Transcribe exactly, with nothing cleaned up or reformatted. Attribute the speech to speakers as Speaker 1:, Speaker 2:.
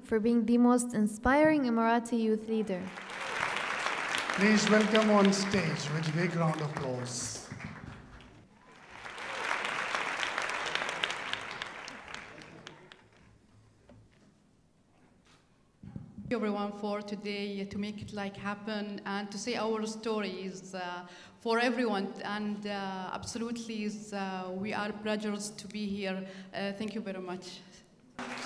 Speaker 1: for being the most inspiring Emirati youth leader.
Speaker 2: Please welcome on stage with a big round of applause.
Speaker 3: Thank you everyone for today to make it like happen and to say our stories uh, for everyone, and uh, absolutely is, uh, we are pleasures to be here. Uh, thank you very much.